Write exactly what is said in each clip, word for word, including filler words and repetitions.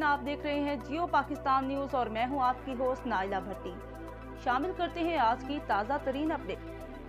आप देख रहे हैं जियो पाकिस्तान न्यूज और मैं हूं आपकी होस्ट नाइला भट्टी। शामिल करते हैं आज की ताज़ा तरीन अपडेट।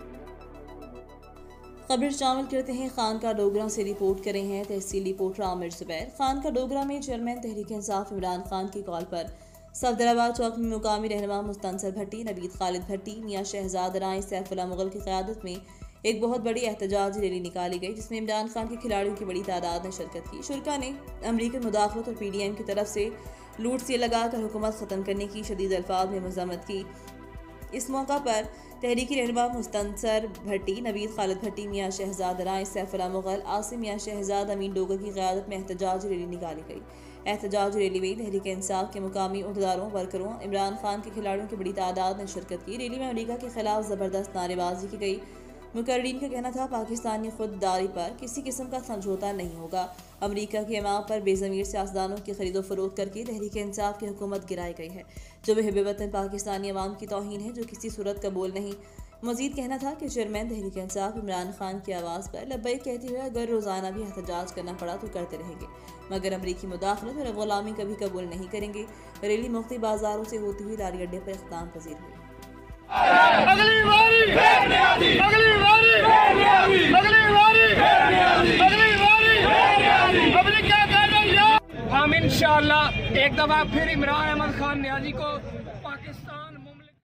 खबर शामिल करते हैं खान का डोगरा से रिपोर्ट कर रहे हैं तहसील रिपोर्टर आमिर जुबैर। खान का डोगरा में चेयरमैन तहरीक इंसाफ इमरान खान की कॉल पर सफदराबाद चौक में मुकामी रहनुमा मुस्तनसर भट्टी, नवीद खालिद भट्टी, मियाँ शहजाद राय, सैफुल्लाह मुगल की क़यादत में एक बहुत बड़ी एहतजाज रैली निकाली गई, जिसमें इमरान खान के खिलाड़ियों की बड़ी तादाद ने शिरकत की। शुरका ने अमरीकी मुदाखलत और पी डी एम की तरफ से लूट से लगाकर हुकूमत ख़त्म करने की शदीद अल्फाज में मज़म्मत की। इस मौका पर तहरीकी रहनुमा मुस्तनसर भट्टी, नवीद खालिद भट्टी, मियाँ शहजाद राय, सैफुल्लाह मुगल, आसिम मियाँ शहजाद अमीन डोगर की क़यादत में एहतजाज रैली निकाली गई। एहतजाज रैली में तहरीक इंसाफ के मुकामी उहदेदारों, वर्करों, इमरान खान के खिलाड़ियों की बड़ी तादाद ने शिरकत की। रैली में अमरीका के खिलाफ ज़बरदस्त नारेबाजी की गई। मुकर्रीन का कहना था पाकिस्तानी खुददारी पर किसी किस्म का समझौता नहीं होगा। अमरीका की अवाम पर बेज़मीर सियासतदानों की खरीदो फरोख्त करके तहरीक इंसाफ की हुकूमत गिराई गई है, जो महब वतन पाकिस्तानी अवाम की तौहीन है, जो किसी सूरत कबूल नहीं। मजीद कहना था कि चेयरमैन तहरीक इंसाफ इमरान खान की आवाज़ पर लब्बैक कहते हुए अगर रोज़ाना भी एहतजाज करना पड़ा तो करते रहेंगे, मगर अमरीकी मुदाखलत और ग़ुलामी कभी कबूल नहीं करेंगे। रैली मुख्तलिफ बाजारों से होती हुई लारी अड्डे पर इख्तिताम पजीर हुई। अगली बारी अगली बारी अगली बारी अगली बारी पब्लिक क्या कर रही है। हम इंशाअल्लाह एक दफा फिर इमरान अहमद खान नियाज़ी को